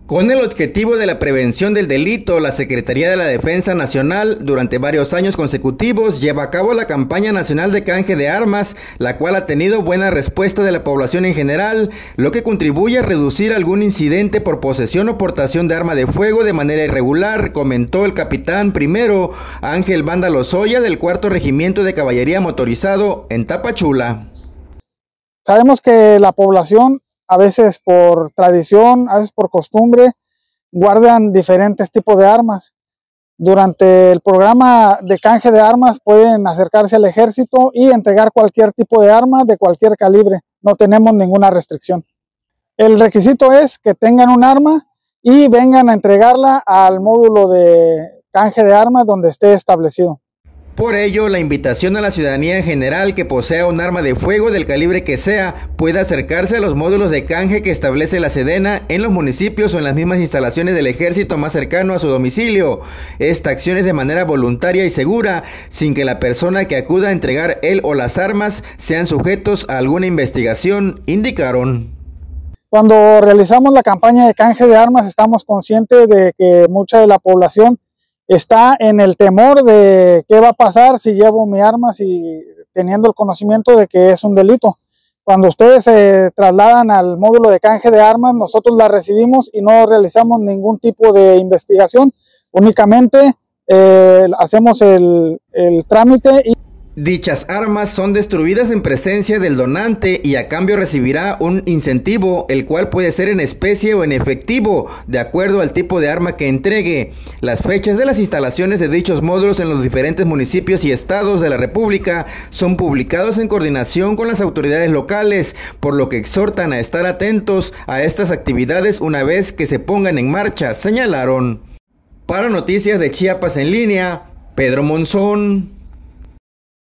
Con el objetivo de la prevención del delito, la Secretaría de la Defensa Nacional durante varios años consecutivos lleva a cabo la campaña nacional de canje de armas, la cual ha tenido buena respuesta de la población en general, lo que contribuye a reducir algún incidente por posesión o portación de arma de fuego de manera irregular, comentó el capitán primero Ángel Banda Lozoya del 4º Regimiento de Caballería Motorizado en Tapachula. Sabemos que la población, a veces por tradición, a veces por costumbre, guardan diferentes tipos de armas. Durante el programa de canje de armas pueden acercarse al ejército y entregar cualquier tipo de arma de cualquier calibre. No tenemos ninguna restricción. El requisito es que tengan un arma y vengan a entregarla al módulo de canje de armas donde esté establecido. Por ello, la invitación a la ciudadanía en general que posea un arma de fuego del calibre que sea, pueda acercarse a los módulos de canje que establece la Sedena en los municipios o en las mismas instalaciones del ejército más cercano a su domicilio. Esta acción es de manera voluntaria y segura, sin que la persona que acuda a entregar él o las armas sean sujetos a alguna investigación, indicaron. Cuando realizamos la campaña de canje de armas, estamos conscientes de que mucha de la población está en el temor de qué va a pasar si llevo mi arma, teniendo el conocimiento de que es un delito. Cuando ustedes se trasladan al módulo de canje de armas, nosotros la recibimos y no realizamos ningún tipo de investigación, únicamente hacemos el trámite. Dichas armas son destruidas en presencia del donante y a cambio recibirá un incentivo, el cual puede ser en especie o en efectivo, de acuerdo al tipo de arma que entregue. Las fechas de las instalaciones de dichos módulos en los diferentes municipios y estados de la República son publicados en coordinación con las autoridades locales, por lo que exhortan a estar atentos a estas actividades una vez que se pongan en marcha, señalaron. Para Noticias de Chiapas en Línea, Pedro Monzón.